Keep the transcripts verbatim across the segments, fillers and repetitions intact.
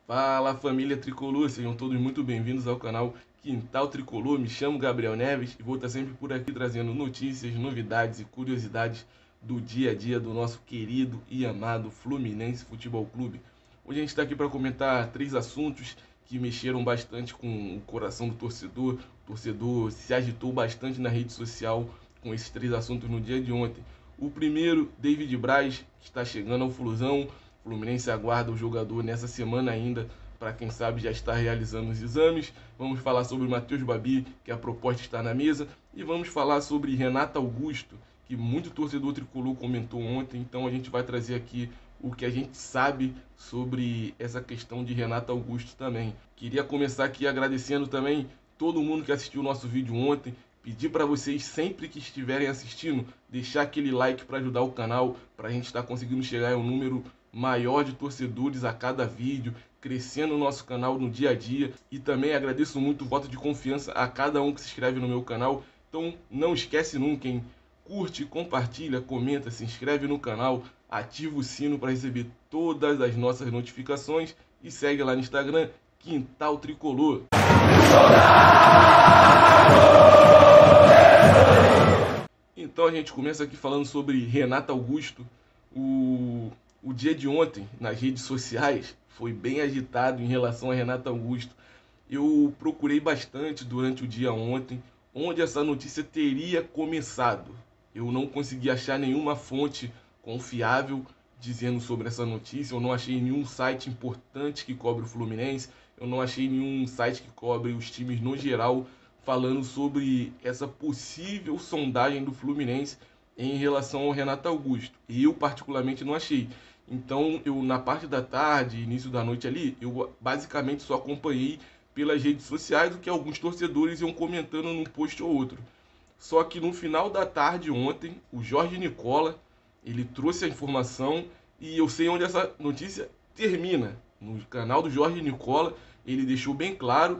Fala família Tricolor, sejam todos muito bem-vindos ao canal Quintal Tricolor. Me chamo Gabriel Neves e vou estar sempre por aqui trazendo notícias, novidades e curiosidades do dia a dia do nosso querido e amado Fluminense Futebol Clube. Hoje a gente está aqui para comentar três assuntos que mexeram bastante com o coração do torcedor. O torcedor se agitou bastante na rede social com esses três assuntos no dia de ontem. O primeiro, David Braz, que está chegando ao Flusão. O Fluminense aguarda o jogador nessa semana ainda, para quem sabe já está realizando os exames. Vamos falar sobre o Matheus Babi, que a proposta está na mesa. E vamos falar sobre Renato Augusto, que muito torcedor tricolor comentou ontem. Então a gente vai trazer aqui o que a gente sabe sobre essa questão de Renato Augusto também. Queria começar aqui agradecendo também todo mundo que assistiu o nosso vídeo ontem. Pedir para vocês, sempre que estiverem assistindo, deixar aquele like para ajudar o canal, para a gente estar conseguindo chegar a um número maior de torcedores a cada vídeo, crescendo o nosso canal no dia a dia. E também agradeço muito o voto de confiança a cada um que se inscreve no meu canal. Então não esquece nunca, hein? Curte, compartilha, comenta, se inscreve no canal, ativa o sino para receber todas as nossas notificações e segue lá no Instagram, Quintal Tricolor. Então a gente começa aqui falando sobre Renato Augusto. O O dia de ontem, nas redes sociais, foi bem agitado em relação a Renato Augusto. Eu procurei bastante durante o dia ontem, onde essa notícia teria começado. Eu não consegui achar nenhuma fonte confiável dizendo sobre essa notícia. Eu não achei nenhum site importante que cobre o Fluminense. Eu não achei nenhum site que cobre os times no geral falando sobre essa possível sondagem do Fluminense em relação ao Renato Augusto. E eu particularmente não achei. Então, eu na parte da tarde, início da noite ali, eu basicamente só acompanhei pelas redes sociais o que alguns torcedores iam comentando num post ou outro. Só que no final da tarde ontem, o Jorge Nicola, ele trouxe a informação e eu sei onde essa notícia termina. No canal do Jorge Nicola, ele deixou bem claro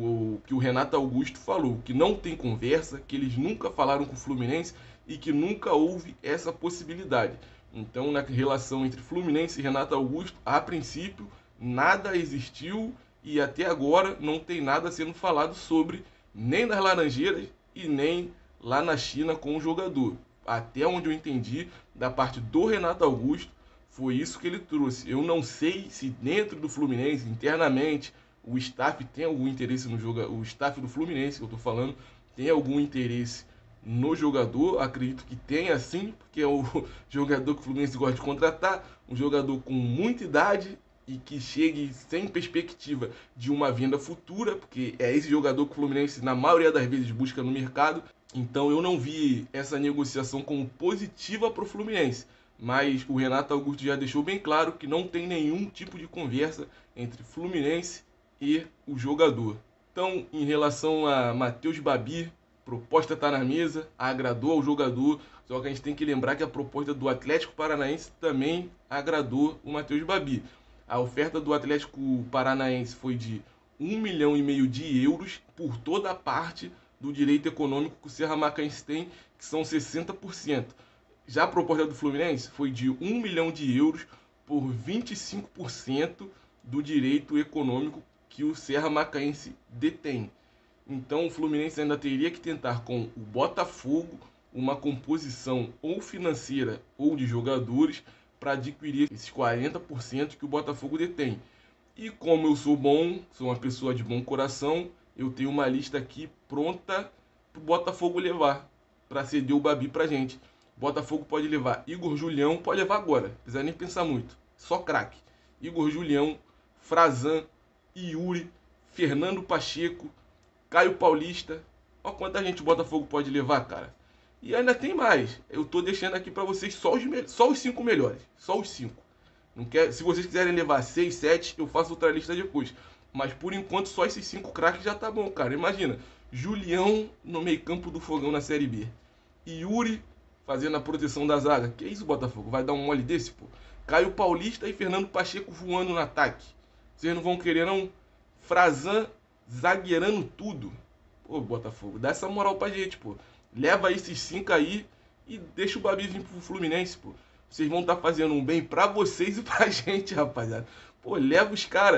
o que o Renato Augusto falou, que não tem conversa, que eles nunca falaram com o Fluminense e que nunca houve essa possibilidade. Então, na relação entre Fluminense e Renato Augusto, a princípio, nada existiu e até agora não tem nada sendo falado sobre, nem nas Laranjeiras e nem lá na China com o jogador. Até onde eu entendi, da parte do Renato Augusto, foi isso que ele trouxe. Eu não sei se dentro do Fluminense, internamente, o staff tem algum interesse no jogador, o staff do Fluminense, que eu estou falando, tem algum interesse no jogador. Acredito que tenha sim, porque é o jogador que o Fluminense gosta de contratar, um jogador com muita idade e que chegue sem perspectiva de uma venda futura, porque é esse jogador que o Fluminense na maioria das vezes busca no mercado. Então eu não vi essa negociação como positiva para o Fluminense, mas o Renato Augusto já deixou bem claro que não tem nenhum tipo de conversa entre Fluminense e o jogador. Então, em relação a Matheus Babi, proposta está na mesa, agradou ao jogador, só que a gente tem que lembrar que a proposta do Atlético Paranaense também agradou o Matheus Babi. A oferta do Atlético Paranaense foi de um milhão e meio de euros por toda a parte do direito econômico que o Serra Macaense tem, que são sessenta por cento. Já a proposta do Fluminense foi de um milhão de euros por vinte e cinco por cento do direito econômico que o Serra Macaense detém. Então o Fluminense ainda teria que tentar com o Botafogo uma composição ou financeira ou de jogadores para adquirir esses quarenta por cento que o Botafogo detém. E como eu sou bom, sou uma pessoa de bom coração, eu tenho uma lista aqui pronta para o Botafogo levar, para ceder o Babi para gente. Botafogo pode levar Igor Julião, pode levar agora, não precisa nem pensar muito, só craque. Igor Julião, Frazan, Yuri, Fernando Pacheco, Caio Paulista. Olha quanta gente o Botafogo pode levar, cara. E ainda tem mais. Eu tô deixando aqui para vocês só os, só os cinco melhores. Só os cinco. Não quer... Se vocês quiserem levar seis, sete, eu faço outra lista depois. Mas por enquanto só esses cinco craques já tá bom, cara. Imagina. Julião no meio campo do Fogão na Série B. Yuri fazendo a proteção da zaga. Que isso, Botafogo? Vai dar um mole desse, pô? Caio Paulista e Fernando Pacheco voando no ataque. Vocês não vão querer, não? Frazan zagueirando tudo. Pô, Botafogo, dá essa moral pra gente, pô. Leva esses cinco aí e deixa o Babi vir pro Fluminense, pô. Vocês vão estar tá fazendo um bem pra vocês e pra gente, rapaziada. Pô, leva os caras.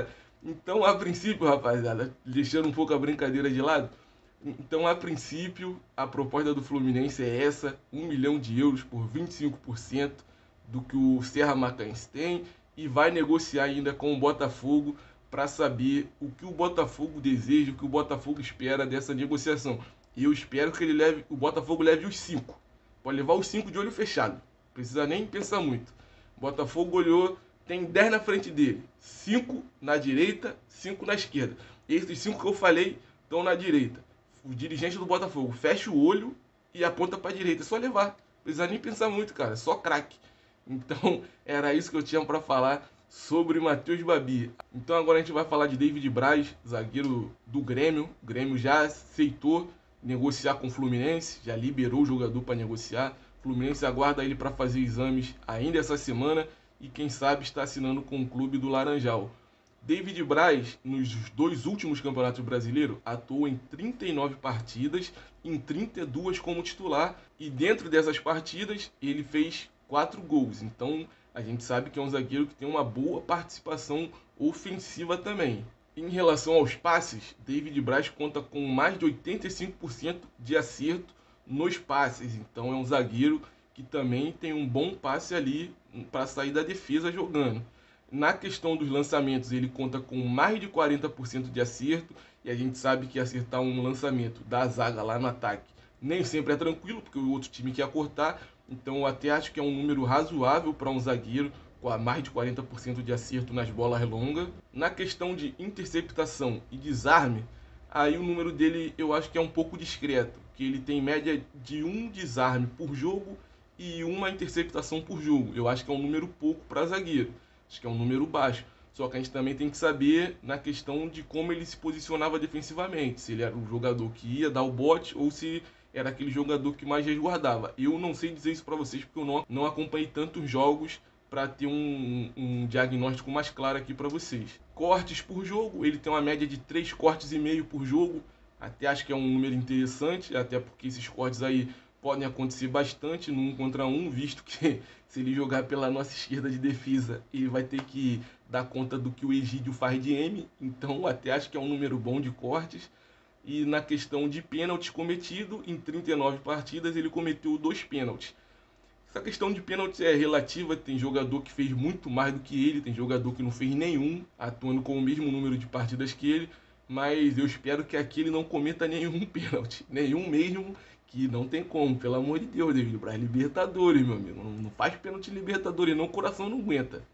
Então, a princípio, rapaziada, deixando um pouco a brincadeira de lado, então, a princípio, a proposta do Fluminense é essa, um milhão de euros por vinte e cinco por cento do que o Serra Macanhense tem, e vai negociar ainda com o Botafogo para saber o que o Botafogo deseja, o que o Botafogo espera dessa negociação. E eu espero que ele leve, o Botafogo leve os cinco. Pode levar os cinco de olho fechado. Não precisa nem pensar muito. O Botafogo olhou, tem dez na frente dele. cinco na direita, cinco na esquerda. Esses cinco que eu falei estão na direita. O dirigente do Botafogo fecha o olho e aponta para a direita. É só levar. Não precisa nem pensar muito, cara. É só craque. Então, era isso que eu tinha para falar sobre Matheus Babi. Então, agora a gente vai falar de David Braz, zagueiro do Grêmio. O Grêmio já aceitou negociar com o Fluminense, já liberou o jogador para negociar. O Fluminense aguarda ele para fazer exames ainda essa semana e, quem sabe, está assinando com o clube do Laranjal. David Braz, nos dois últimos campeonatos brasileiros, atuou em trinta e nove partidas, em trinta e duas como titular, e dentro dessas partidas ele fez quatro gols. Então a gente sabe que é um zagueiro que tem uma boa participação ofensiva também. Em relação aos passes, David Braz conta com mais de oitenta e cinco por cento de acerto nos passes. Então é um zagueiro que também tem um bom passe ali para sair da defesa jogando. Na questão dos lançamentos, ele conta com mais de quarenta por cento de acerto, e a gente sabe que acertar um lançamento da zaga lá no ataque nem sempre é tranquilo, porque o outro time quer cortar. Então eu até acho que é um número razoável para um zagueiro com mais de quarenta por cento de acerto nas bolas longas. Na questão de interceptação e desarme, aí o número dele eu acho que é um pouco discreto, que ele tem média de um desarme por jogo e uma interceptação por jogo. Eu acho que é um número pouco para zagueiro. Acho que é um número baixo. Só que a gente também tem que saber na questão de como ele se posicionava defensivamente. Se ele era o jogador que ia dar o bote ou se era aquele jogador que mais resguardava. Eu não sei dizer isso para vocês porque eu não, não acompanhei tantos jogos para ter um, um diagnóstico mais claro aqui para vocês. Cortes por jogo, ele tem uma média de três cortes e meio por jogo. Até acho que é um número interessante, até porque esses cortes aí podem acontecer bastante no um contra um, visto que se ele jogar pela nossa esquerda de defesa, ele vai ter que dar conta do que o Egídio faz de M, então até acho que é um número bom de cortes. E na questão de pênaltis cometido, em trinta e nove partidas ele cometeu dois pênaltis. Essa questão de pênaltis é relativa, tem jogador que fez muito mais do que ele, tem jogador que não fez nenhum, atuando com o mesmo número de partidas que ele, mas eu espero que aqui ele não cometa nenhum pênalti, nenhum mesmo, que não tem como, pelo amor de Deus, David Braz, Libertadores, meu amigo, não faz pênalti Libertadores, não, o coração não aguenta.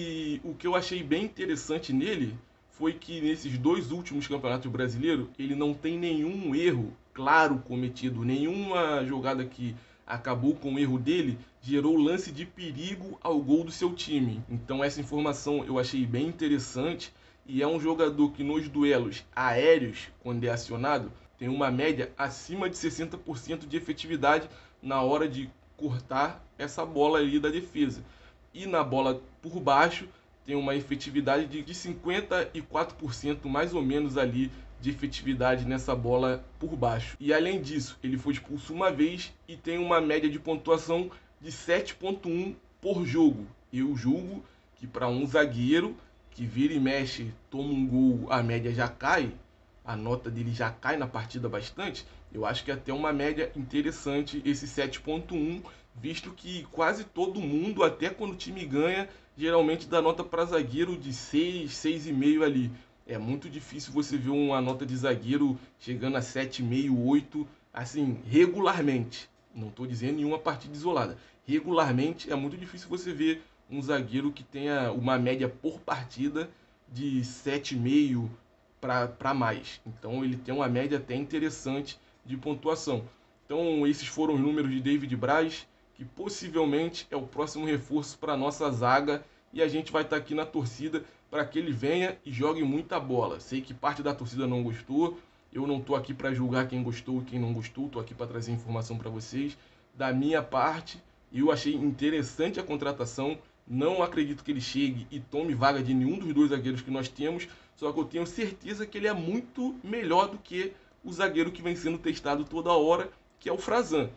E o que eu achei bem interessante nele foi que nesses dois últimos campeonatos brasileiros, ele não tem nenhum erro claro cometido, nenhuma jogada que acabou com o erro dele, gerou lance de perigo ao gol do seu time. Então essa informação eu achei bem interessante, e é um jogador que nos duelos aéreos, quando é acionado, tem uma média acima de sessenta por cento de efetividade na hora de cortar essa bola ali da defesa. E na bola por baixo tem uma efetividade de cinquenta e quatro por cento mais ou menos ali de efetividade nessa bola por baixo. E além disso, ele foi expulso uma vez e tem uma média de pontuação de sete ponto um por jogo. Eu julgo que para um zagueiro que vira e mexe, toma um gol, a média já cai, a nota dele já cai na partida bastante. Eu acho que é até uma média interessante esse sete ponto um, visto que quase todo mundo, até quando o time ganha, geralmente dá nota para zagueiro de seis, seis vírgula cinco ali. É muito difícil você ver uma nota de zagueiro chegando a sete vírgula cinco, oito, assim, regularmente. Não estou dizendo em uma partida isolada. Regularmente é muito difícil você ver um zagueiro que tenha uma média por partida de sete vírgula cinco para mais. Então ele tem uma média até interessante de pontuação. Então esses foram os números de David Braz, que possivelmente é o próximo reforço para a nossa zaga, e a gente vai estar aqui na torcida para que ele venha e jogue muita bola. Sei que parte da torcida não gostou, eu não estou aqui para julgar quem gostou e quem não gostou, estou aqui para trazer informação para vocês. Da minha parte, eu achei interessante a contratação, não acredito que ele chegue e tome vaga de nenhum dos dois zagueiros que nós temos, só que eu tenho certeza que ele é muito melhor do que o zagueiro que vem sendo testado toda hora, que é o Frazan.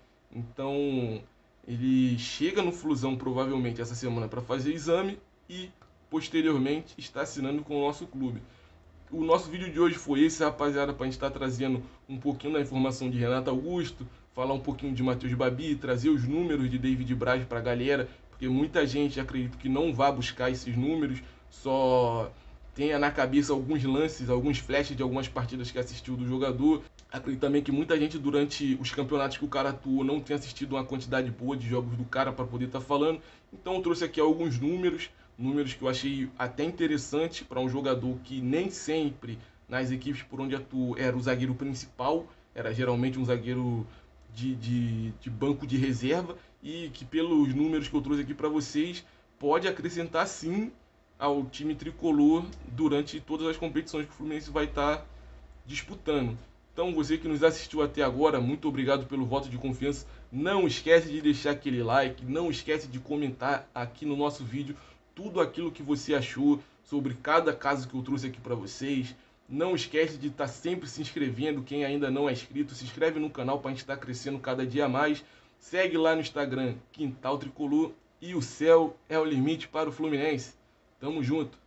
Então ele chega no Flusão provavelmente essa semana para fazer exame e posteriormente está assinando com o nosso clube. o nosso vídeo de hoje foi esse, rapaziada, para a gente estar tá trazendo um pouquinho da informação de Renato Augusto, falar um pouquinho de Matheus Babi, trazer os números de David Braz para a galera, porque muita gente, acredito que não vá buscar esses números, só tenha na cabeça alguns lances, alguns flashes de algumas partidas que assistiu do jogador. Acredito também que muita gente durante os campeonatos que o cara atuou não tenha assistido uma quantidade boa de jogos do cara para poder estar tá falando. Então eu trouxe aqui alguns números, números que eu achei até interessante para um jogador que nem sempre nas equipes por onde atuou era o zagueiro principal, era geralmente um zagueiro de, de, de banco de reserva, e que pelos números que eu trouxe aqui para vocês pode acrescentar sim ao time tricolor durante todas as competições que o Fluminense vai estar tá disputando. Então você que nos assistiu até agora, muito obrigado pelo voto de confiança. Não esquece de deixar aquele like, não esquece de comentar aqui no nosso vídeo tudo aquilo que você achou sobre cada caso que eu trouxe aqui para vocês. Não esquece de estar tá sempre se inscrevendo, quem ainda não é inscrito, se inscreve no canal para a gente estar tá crescendo cada dia mais. Segue lá no Instagram, Quintal Tricolor, e o céu é o limite para o Fluminense. Tamo junto.